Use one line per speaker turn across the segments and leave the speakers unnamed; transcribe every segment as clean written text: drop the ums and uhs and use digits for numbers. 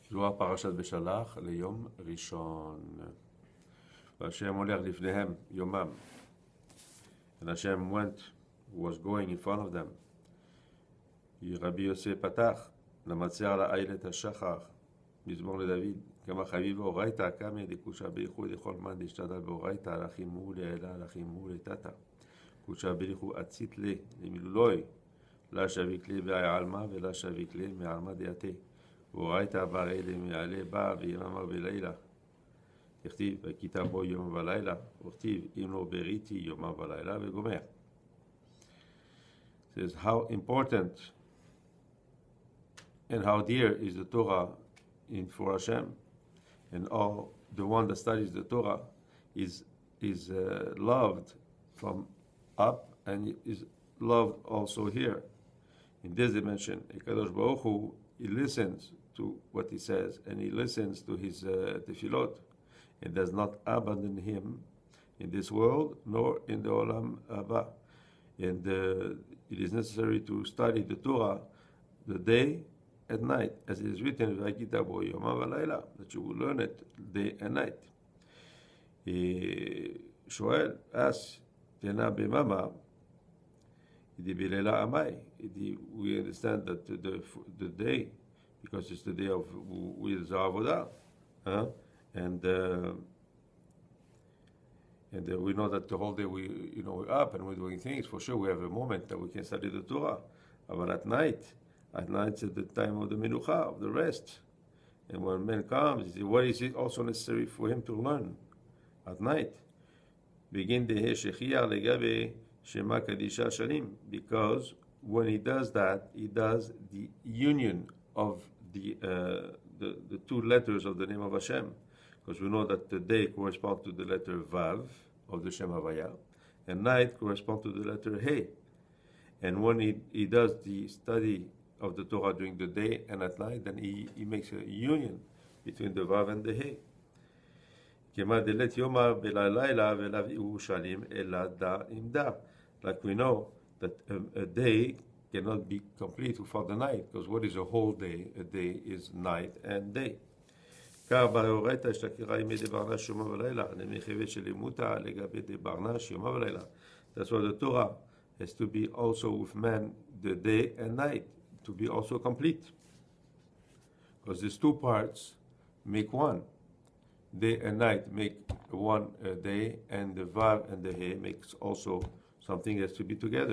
זוהר פרשת בשלח ליום ראשון. והשם הולך לפניהם יומם. And Hashem was going in front of them. רבי יוסף פתח, למצר לאיילת השחר, מזמור לדוד, כמה חביב אורייתא, כמה דקושה בריחו דכל מן דשתדל באורייתא, לחימו לאלה, לחימו לטאטא. קושה בריחו עצית לי, למילולוי, לה שביק לי בעלמא ולה שביק לי מעלמא דעתה. ואורייתא ברי לי מעלה בה ויממה בלילה. תכתיב, וכיתה בו יום ולילה, וכתיב, אם לא בריתי יומם ולילה, וגומר. It says how important and how dear is the Torah for Hashem, and all the one that studies the Torah is loved from up and is loved also here in this dimension. Kadosh Baruch Hu, he listens to what he says and he listens to his tefillot and does not abandon him in this world nor in the Olam Haba. And it is necessary to study the Torah the day and night, as it is written, that you will learn it day and night. Shoel asks, we understand that the day, because it's the day of with Zavodah, and we know that the whole day we're up and we're doing things. For sure, we have a moment that we can study the Torah. But at night it's at the time of the menucha, of the rest. And when man comes, what is it also necessary for him to learn at night? Begin the shechiyah legabe shema kadisha shalim, because when he does that, he does the union of the two letters of the name of Hashem. Because we know that the day corresponds to the letter Vav of the Shem Havaya, and night corresponds to the letter He. And when he does the study of the Torah during the day and at night, then he makes a union between the Vav and the He. Like we know that a day cannot be complete without the night, because what is a whole day? A day is night and day. That's why the Torah has to be also with man the day and night, to be also complete. Because these two parts make one. Day and night make one day, and the Vav and the He makes also something that has to be together.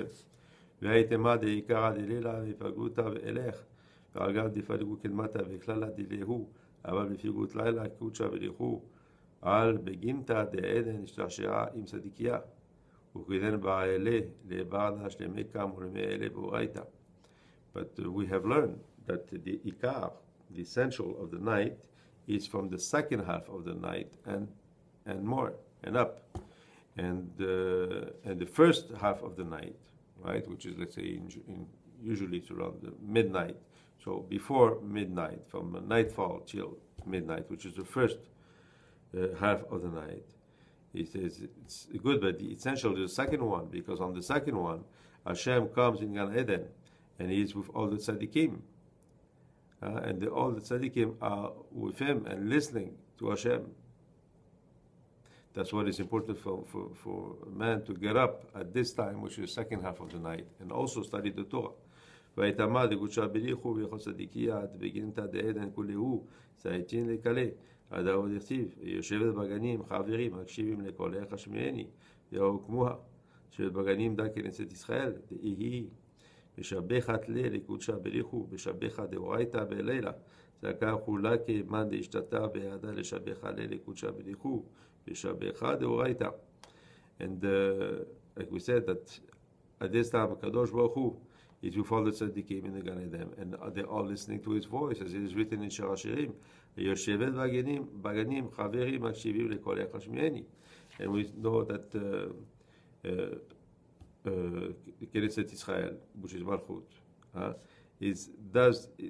אבל בפיגות לילה קודשה בריחו על בגינתא דעדן השתעשעה עם צדיקיה וכדן בעלה לברנה שלמי קם ולמי אלה באורייתא. But we have learned that the ikar, the essential of the night, is from the second half of the night and more and up, and the first half of the night, right, which is, let's say, usually it's around the midnight. So before midnight, from nightfall till midnight, which is the first half of the night, he says it's good, but the essential is the second one, because on the second one, Hashem comes in Gan Eden, and he is with all the tzaddikim, and all the tzaddikim are with him and listening to Hashem. That's what is important for man to get up at this time, which is the second half of the night, and also study the Torah. ויתמה דגודשה בריחו ויכול צדיקיה בגינתא דעדן כולהו סייטין לקלה עד עוד יכתיב יושבת בגנים חברים מקשיבים לקולך השמיעני יאו כמוה יושבת בגנים דה כנסת ישראל דהי משבחת לקודשה בריחו משבחה דאורייתא בלילה זכה חולה כמן דהשתתה בידה לשבחה לקודשה בריחו משבחה דאורייתא. And like we said, that at this time Kadosh Baruch Hu is with all the tzaddikim in the Gan Eden, and they're all listening to his voice, as it is written in Shir HaShirim. Yoshevet baganim chaverim makshivim lekolech hashmieni. And we know that Knesset Israel, which is Malchut, does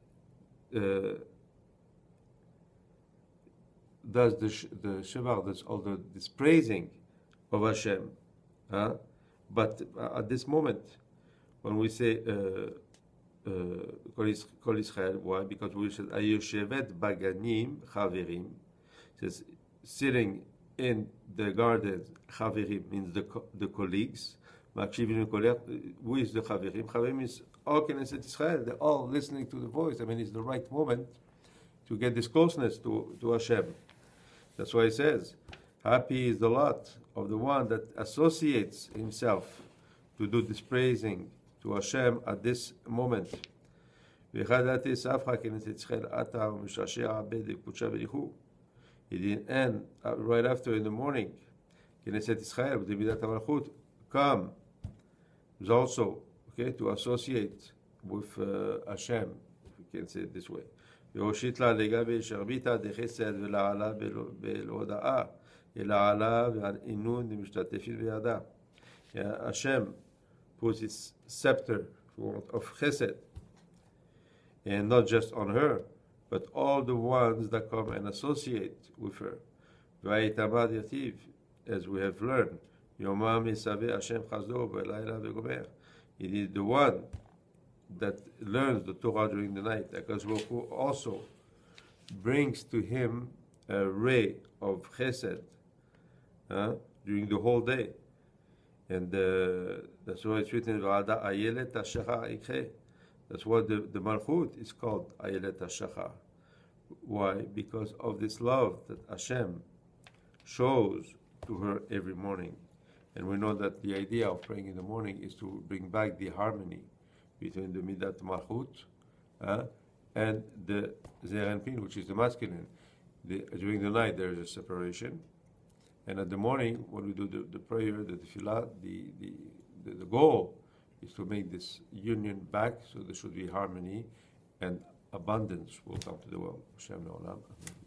the Shevar, does all this praising of Hashem, but at this moment, when we say Kol Israel. Why? Because we said Ayoshevet Baganim Chaverim. It says sitting in the garden. Chaverim means the colleagues. Makshivim Kolech. Who is the Chaverim? Chaverim is all Knesset Israel. They're all listening to the voice. I mean, it's the right moment to get this closeness to Hashem. That's why it says, happy is the lot of the one that associates himself to do this praising to Hashem at this moment. It didn't end right after in the morning. Knesset Israel, with the Midat HaMalchut, come. It was also to associate with Hashem, if you can say it this way. והושיט לה לגבי שרביטה דחסד ולעלה בהודאה, אלא עלה והעינון משתתפים בידה. Hashem puts his scepter of chesed, and not just on her, but all the ones that come and associate with her. והיתמד יתיב, as we have learned, יומם יסווה השם חסדו בלילה וגומר. It is the one that learns the Torah during the night. Because Baruch Hu also brings to him a ray of chesed during the whole day. And that's why it's written, Ayelet HaShacha Ikhe. That's why the Malchut is called Ayelet HaShacha. Why? Because of this love that Hashem shows to her every morning. And we know that the idea of praying in the morning is to bring back the harmony between the Midat Malchut and the Zeir Anpin, which is the masculine. During the night there is a separation, and at the morning when we do the prayer, the tefillah, the goal is to make this union back, so there should be harmony and abundance will come to the world. Hashem Le'olam. Amen.